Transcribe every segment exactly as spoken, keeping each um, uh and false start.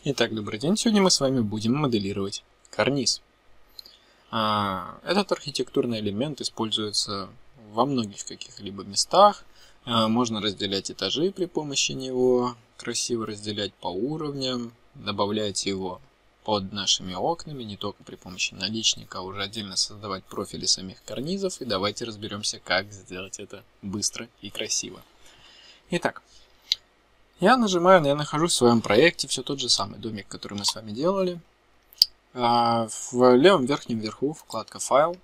Итак, добрый день. Сегодня мы с вами будем моделировать карниз. Этот архитектурный элемент используется во многих каких-либо местах. Можно разделять этажи при помощи него, красиво разделять по уровням, добавлять его под нашими окнами, не только при помощи наличника, а уже отдельно создавать профили самих карнизов. И давайте разберемся, как сделать это быстро и красиво. Итак. Я нажимаю, я нахожусь в своем проекте, все тот же самый домик, который мы с вами делали. В левом верхнем верху вкладка «Файл»,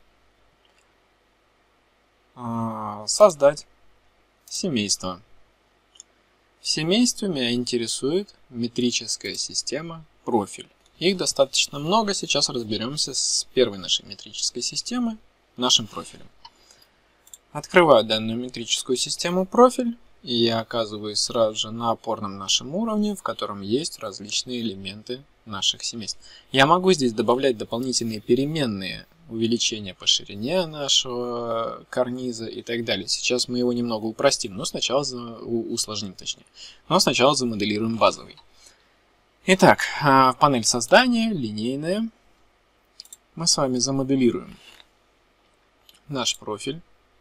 «Создать семейство». В семействе меня интересует метрическая система «Профиль». Их достаточно много, сейчас разберемся с первой нашей метрической системой, нашим профилем. Открываю данную метрическую систему «Профиль». И я оказываюсь сразу же на опорном нашем уровне, в котором есть различные элементы наших семейств. Я могу здесь добавлять дополнительные переменные, увеличения по ширине нашего карниза и так далее. Сейчас мы его немного упростим, но сначала усложним, точнее. Но сначала замоделируем базовый. Итак, панель создания, линейная. Мы с вами замоделируем наш профиль.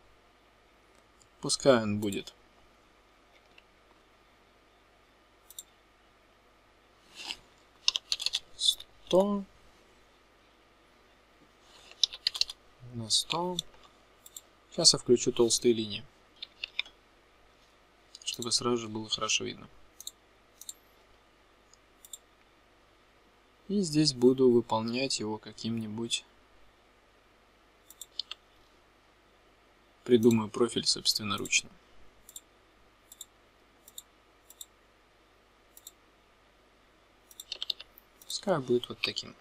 Пускай он будет сто на сто. Сейчас я включу толстые линии, чтобы сразу же было хорошо видно. И здесь буду выполнять его каким-нибудь. Придумаю профиль собственноручно. Пускай будет вот таким.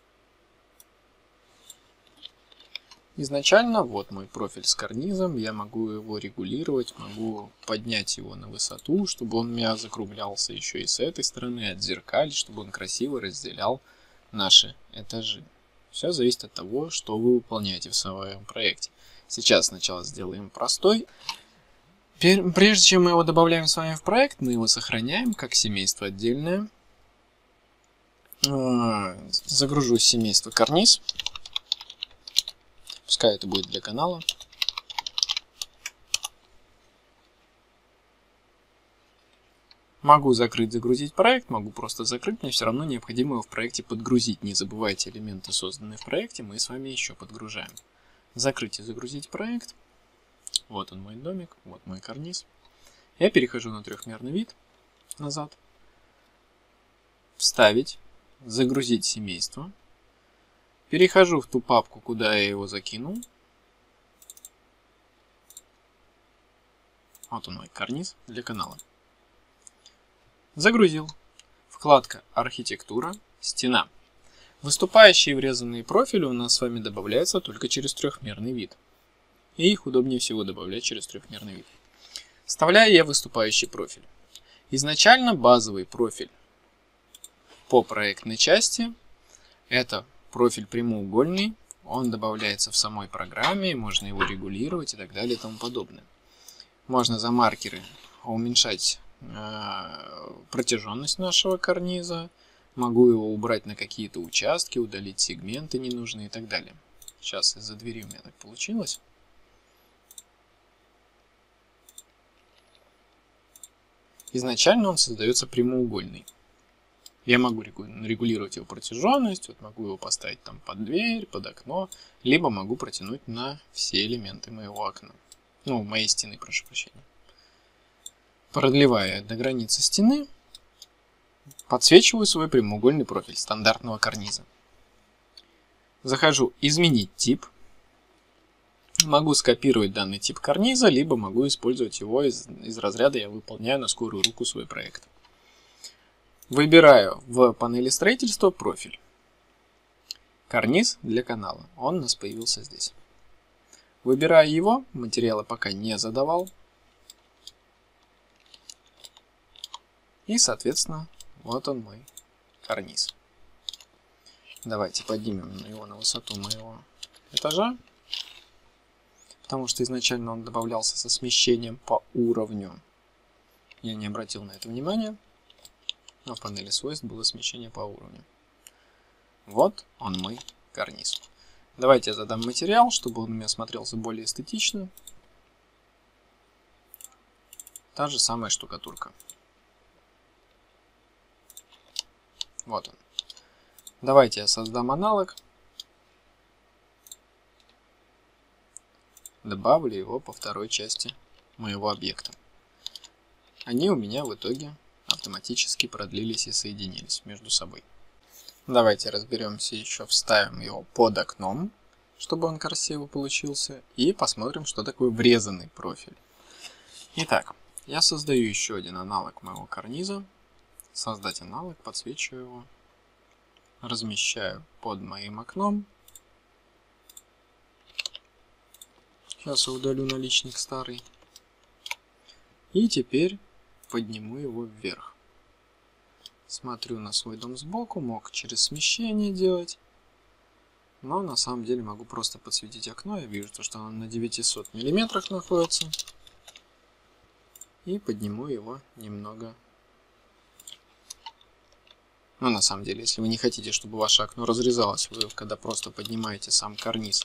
Изначально вот мой профиль с карнизом. Я могу его регулировать, могу поднять его на высоту, чтобы он у меня закруглялся еще и с этой стороны, отзеркалить, чтобы он красиво разделял наши этажи. Все зависит от того, что вы выполняете в своем проекте. Сейчас сначала сделаем простой. Прежде чем мы его добавляем с вами в проект, мы его сохраняем как семейство отдельное. Загружу семейство карниз. Пускай это будет для канала. Могу закрыть, загрузить проект, могу просто закрыть, мне все равно необходимо его в проекте подгрузить. Не забывайте, элементы, созданные в проекте, мы с вами еще подгружаем. Закрыть и загрузить проект. Вот он мой домик, вот мой карниз. Я перехожу на трехмерный вид, назад. Вставить. Загрузить семейство. Перехожу в ту папку, куда я его закинул. Вот он мой карниз для канала. Загрузил. Вкладка «Архитектура», «Стена». Выступающие врезанные профили у нас с вами добавляются только через трехмерный вид. И их удобнее всего добавлять через трехмерный вид. Вставляю я выступающий профиль. Изначально базовый профиль по проектной части — это профиль прямоугольный, он добавляется в самой программе, можно его регулировать и так далее и тому подобное. Можно за маркеры уменьшать э, протяженность нашего карниза, могу его убрать на какие-то участки, удалить сегменты ненужные и так далее. Сейчас из-за двери у меня так получилось. Изначально он создается прямоугольный. Я могу регулировать его протяженность, вот могу его поставить там под дверь, под окно, либо могу протянуть на все элементы моего окна. Ну, моей стены, прошу прощения. Продлевая до границы стены, подсвечиваю свой прямоугольный профиль стандартного карниза. Захожу «Изменить тип». Могу скопировать данный тип карниза, либо могу использовать его из, из разряда «Я выполняю на скорую руку свой проект». Выбираю в панели строительства профиль. Карниз для канала. Он у нас появился здесь. Выбираю его. Материалы пока не задавал. И, соответственно, вот он мой карниз. Давайте поднимем его на высоту моего этажа. Потому что изначально он добавлялся со смещением по уровню. Я не обратил на это внимания. а в панели свойств было смещение по уровню. Вот он мой карниз. Давайте я задам материал, чтобы он у меня смотрелся более эстетично. Та же самая штукатурка. Вот он. Давайте я создам аналог. Добавлю его по второй части моего объекта. Они у меня в итоге автоматически продлились и соединились между собой. Давайте разберемся еще, вставим его под окном, чтобы он красиво получился, и посмотрим, что такое врезанный профиль. Итак, я создаю еще один аналог моего карниза. Создать аналог, подсвечиваю его, размещаю под моим окном. Сейчас я удалю наличник старый. И теперь подниму его вверх. Смотрю на свой дом сбоку, мог через смещение делать. Но на самом деле могу просто подсветить окно. Я вижу, что оно на девятисот миллиметрах находится. И подниму его немного. Но на самом деле, если вы не хотите, чтобы ваше окно разрезалось, вы когда просто поднимаете сам карниз,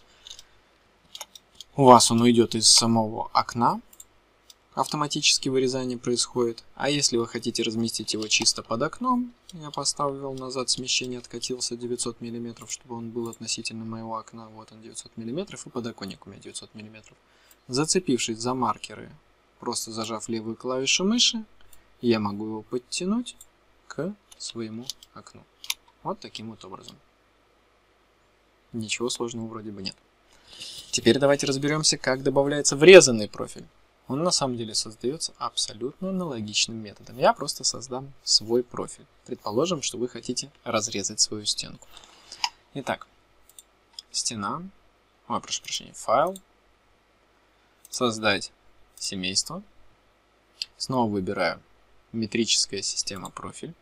у вас он уйдет из самого окна. Автоматически вырезание происходит. А если вы хотите разместить его чисто под окном, я поставил назад смещение, откатился девятьсот миллиметров, чтобы он был относительно моего окна. Вот он девятьсот миллиметров, и подоконник у меня девятьсот миллиметров. Зацепившись за маркеры, просто зажав левую клавишу мыши, я могу его подтянуть к своему окну. Вот таким вот образом. Ничего сложного вроде бы нет. Теперь давайте разберемся, как добавляется врезанный профиль. Он на самом деле создается абсолютно аналогичным методом. Я просто создам свой профиль. Предположим, что вы хотите разрезать свою стенку. Итак, стена, ой, прошу прощения, файл, создать семейство. Снова выбираю метрическая система профиль.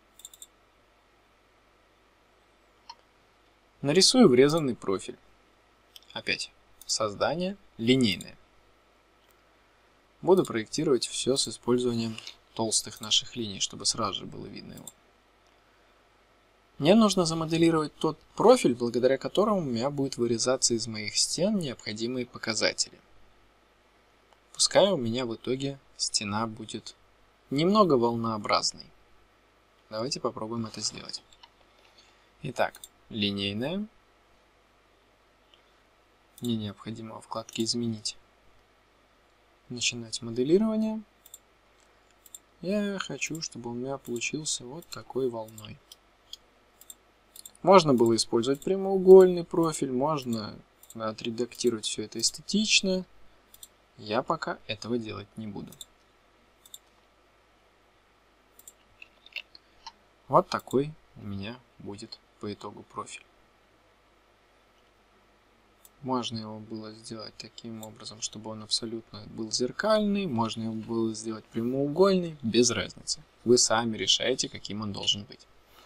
Нарисую врезанный профиль. Опять создание линейное. Буду проектировать все с использованием толстых наших линий, чтобы сразу же было видно его. Мне нужно замоделировать тот профиль, благодаря которому у меня будет вырезаться из моих стен необходимые показатели. Пускай у меня в итоге стена будет немного волнообразной. Давайте попробуем это сделать. Итак, линейная. Мне необходимо во вкладке «Изменить». Начинать моделирование. Я хочу, чтобы у меня получился вот такой волной. Можно было использовать прямоугольный профиль, можно отредактировать все это эстетично. Я пока этого делать не буду. Вот такой у меня будет по итогу профиль. Можно его было сделать таким образом, чтобы он абсолютно был зеркальный. Можно его было сделать прямоугольный. Без разницы. Вы сами решаете, каким он должен быть.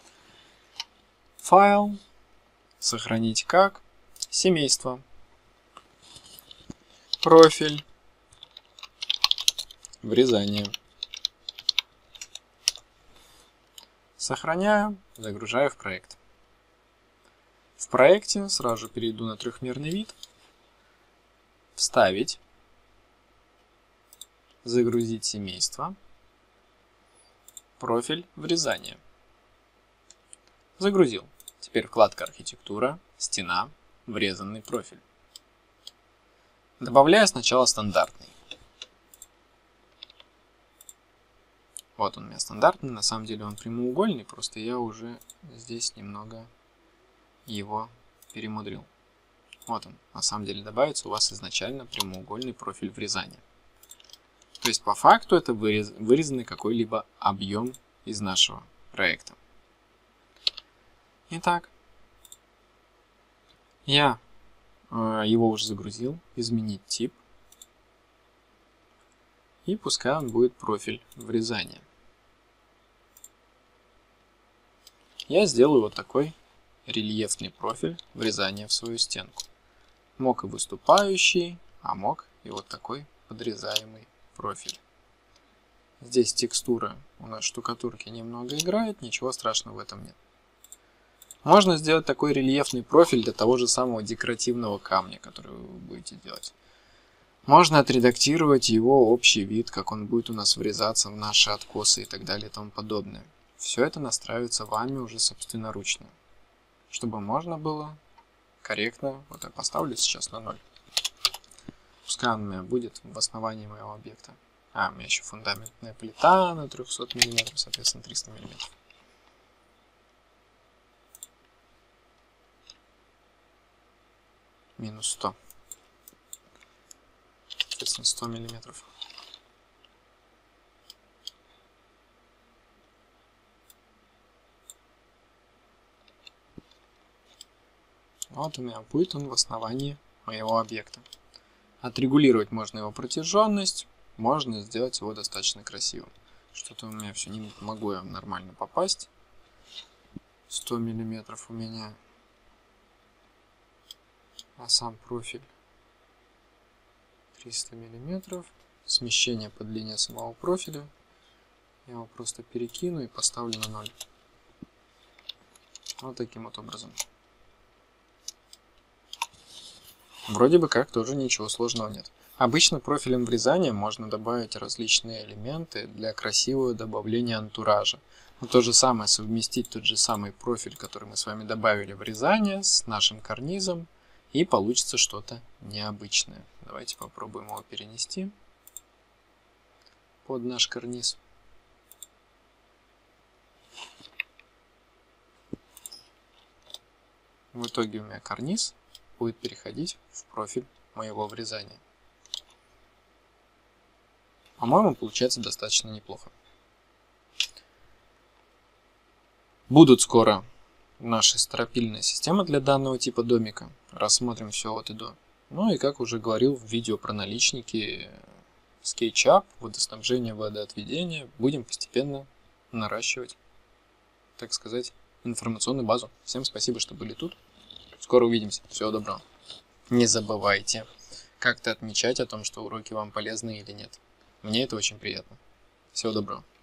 Файл. Сохранить как. Семейство. Профиль. Врезание. Сохраняю. Загружаю в проект. В проекте сразу же перейду на трехмерный вид. Вставить. Загрузить семейство. Профиль врезания. Загрузил. Теперь вкладка архитектура, стена, врезанный профиль. Добавляю сначала стандартный. Вот он у меня стандартный, на самом деле он прямоугольный, просто я уже здесь немного его перемудрил. Вот он, на самом деле добавится у вас изначально прямоугольный профиль врезания. То есть по факту это вырез, вырезанный какой-либо объем из нашего проекта. Итак, я э, его уже загрузил, изменить тип. И пускай он будет профиль врезания. Я сделаю вот такой рельефный профиль врезания в свою стенку. Мог и выступающий, а мог и вот такой подрезаемый профиль. Здесь текстура у нас штукатурки немного играет, ничего страшного в этом нет. Можно сделать такой рельефный профиль для того же самого декоративного камня, который вы будете делать. Можно отредактировать его общий вид, как он будет у нас врезаться в наши откосы и так далее и тому подобное. Все это настраивается вами уже собственноручно, чтобы можно было корректно, вот я поставлю сейчас на ноль. Пускай он у меня будет в основании моего объекта. А, у меня еще фундаментная плита на триста миллиметров, соответственно триста миллиметров. Минус сто. Соответственно, сто миллиметров. Вот у меня будет он в основании моего объекта. Отрегулировать можно его протяженность, можно сделать его достаточно красивым. Что-то у меня все не могу я нормально попасть. сто миллиметров у меня. А сам профиль триста миллиметров. Смещение по длине самого профиля. Я его просто перекину и поставлю на ноль. Вот таким вот образом. Вроде бы как тоже ничего сложного нет. Обычно профилем врезания можно добавить различные элементы для красивого добавления антуража. Но то же самое совместить тот же самый профиль, который мы с вами добавили в врезание, с нашим карнизом, и получится что-то необычное. Давайте попробуем его перенести под наш карниз. В итоге у меня карниз будет переходить в профиль моего врезания. По-моему, получается достаточно неплохо. Будут скоро наши стропильные системы для данного типа домика. Рассмотрим все от и до. Ну и как уже говорил в видео про наличники, SketchUp, водоснабжение, водоотведение, будем постепенно наращивать, так сказать, информационную базу. Всем спасибо, что были тут. Скоро увидимся. Всего доброго. Не забывайте как-то отмечать о том, что уроки вам полезны или нет. Мне это очень приятно. Всего доброго.